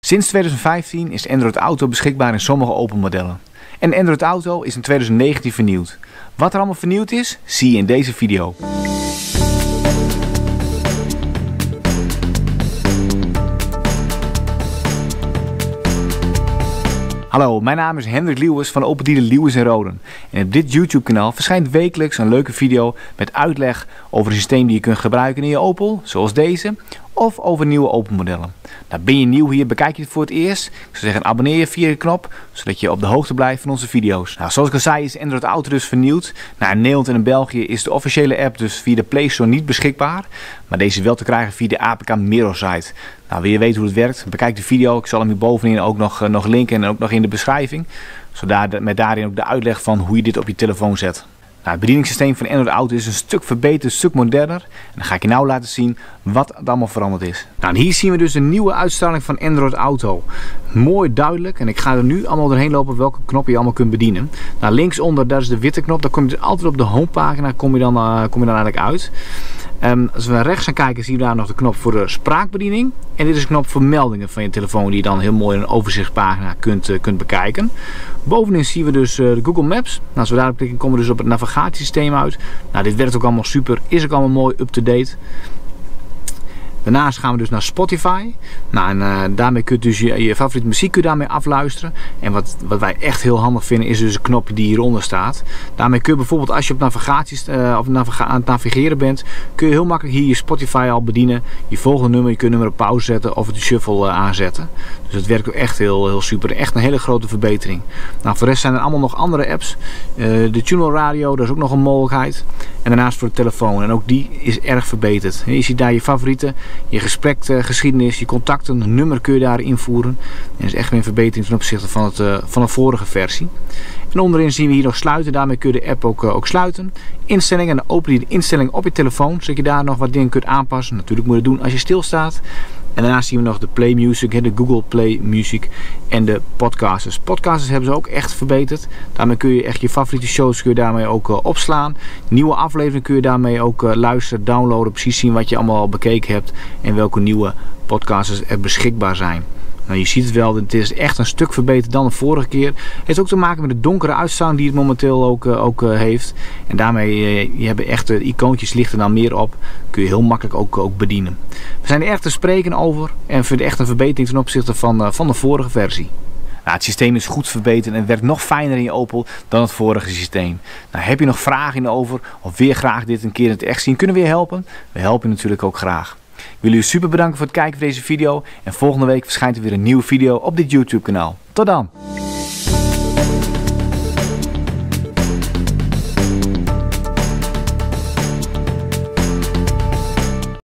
Sinds 2015 is Android Auto beschikbaar in sommige Opel modellen. En Android Auto is in 2019 vernieuwd. Wat er allemaal vernieuwd is, zie je in deze video. Hallo, mijn naam is Hendrik Lieuwers van Opel dealer Lieuwers & Roden. En op dit YouTube kanaal verschijnt wekelijks een leuke video met uitleg over een systeem die je kunt gebruiken in je Opel, zoals deze, of over nieuwe Opel modellen. Nou, ben je nieuw hier, bekijk je het voor het eerst? Ik zou zeggen, abonneer je via de knop, zodat je op de hoogte blijft van onze video's. Nou, zoals ik al zei is Android Auto dus vernieuwd. Nou, in Nederland en in België is de officiële app dus via de Play Store niet beschikbaar. Maar deze is wel te krijgen via de APK Miro site. Nou, wil je weten hoe het werkt? Bekijk de video. Ik zal hem hier bovenin ook nog linken en ook nog in de beschrijving. Zodat met daarin ook de uitleg van hoe je dit op je telefoon zet. Nou, het bedieningssysteem van Android Auto is een stuk verbeterd, een stuk moderner. En dan ga ik je nou laten zien wat er allemaal veranderd is. Nou, hier zien we dus een nieuwe uitstraling van Android Auto. Mooi duidelijk. En ik ga er nu allemaal doorheen lopen welke knop je allemaal kunt bedienen. Nou, linksonder, daar is de witte knop. Daar kom je dus altijd op de homepagina kom je dan eigenlijk uit. Als we naar rechts gaan kijken, zien we daar nog de knop voor de spraakbediening. En dit is een knop voor meldingen van je telefoon die je dan heel mooi in een overzichtspagina kunt bekijken. Bovenin zien we dus de Google Maps. Nou, als we daarop klikken, komen we dus op het navigatiesysteem uit. Nou, dit werkt ook allemaal super. Is ook allemaal mooi up-to-date. Daarnaast gaan we dus naar Spotify. Nou, en daarmee kun je dus je favoriete muziek daarmee afluisteren. En wat wij echt heel handig vinden is dus een knopje die hieronder staat. Daarmee kun je bijvoorbeeld als je op navigaties aan het navigeren bent, kun je heel makkelijk hier je Spotify al bedienen. Je volgende nummer, je kunt nummer op pauze zetten of de shuffle aanzetten. Dus het werkt ook echt heel super. Echt een hele grote verbetering. Nou, voor de rest zijn er allemaal nog andere apps. De Tuner Radio, dat is ook nog een mogelijkheid. En daarnaast voor de telefoon. En ook die is erg verbeterd. Je ziet daar je favorieten, je gesprekgeschiedenis, je contacten, een nummer kun je daar invoeren. En dat is echt weer een verbetering ten opzichte van de vorige versie. En onderin zien we hier nog sluiten. Daarmee kun je de app ook sluiten. Instellingen, en dan open je de instelling op je telefoon, zodat je daar nog wat dingen kunt aanpassen. Natuurlijk moet je het doen als je stilstaat. En daarnaast zien we nog de Play Music, de Google Play Music en de podcasters. Podcasters hebben ze ook echt verbeterd. Daarmee kun je echt je favoriete shows daarmee ook opslaan. Nieuwe afleveringen kun je daarmee ook luisteren, downloaden, precies zien wat je allemaal al bekeken hebt en welke nieuwe podcasters er beschikbaar zijn. Nou, je ziet het wel, het is echt een stuk verbeterd dan de vorige keer. Het heeft ook te maken met de donkere uitstraling die het momenteel ook heeft. En daarmee je hebt echt de icoontjes lichten dan meer op. Kun je heel makkelijk ook bedienen. We zijn er echt te spreken over en vinden echt een verbetering ten opzichte van de vorige versie. Nou, het systeem is goed verbeterd en werkt nog fijner in je Opel dan het vorige systeem. Nou, heb je nog vragen over of wil je graag dit een keer in het echt zien? Kunnen we je helpen? We helpen je natuurlijk ook graag. Ik wil jullie super bedanken voor het kijken van deze video en volgende week verschijnt er weer een nieuwe video op dit YouTube kanaal. Tot dan!